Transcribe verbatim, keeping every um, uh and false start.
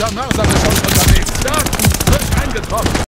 Der Mörser ist schon unterwegs. Da, frisch eingetroffen.